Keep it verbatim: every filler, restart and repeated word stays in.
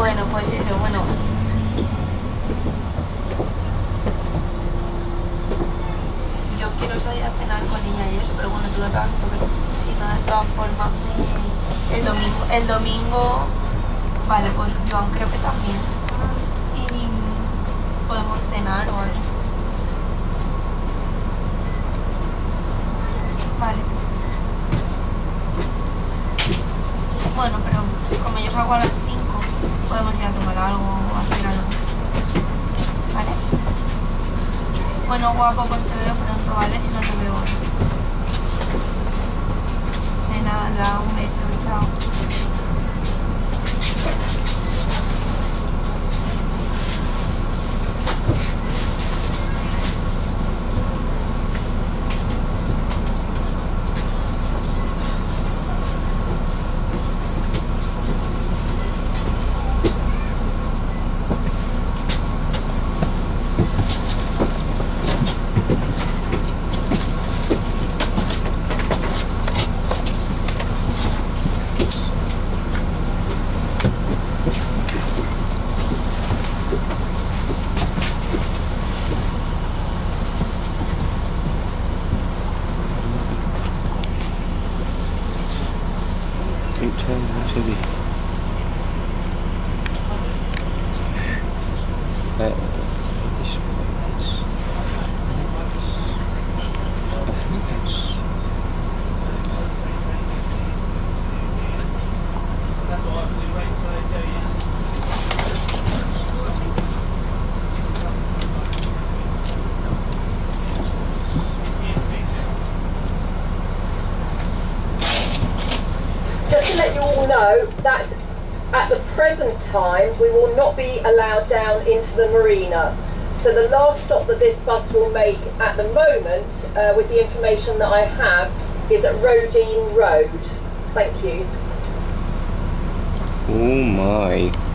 Bueno, pues eso, bueno. Yo quiero salir a cenar con ella y eso, pero bueno, tú verás, porque si no, de todas formas, eh, el domingo, el domingo, vale, pues Joan creo que también. Y podemos cenar o algo. Vale. Bueno, pero como yo salgo a las cinco, podemos ir a tomar algo o hacer algo. ¿Vale? Bueno, guapo, pues te veo pronto, ¿vale? Si no te veo hoy. De nada, un beso, chao. Turn out to be uh, this minutes of minutes. That's what I believe, right? So they tell you. Just to let you all know that at the present time we will not be allowed down into the marina. So the last stop that this bus will make at the moment, uh, with the information that I have, is at Rodine Road. Thank you. Oh my.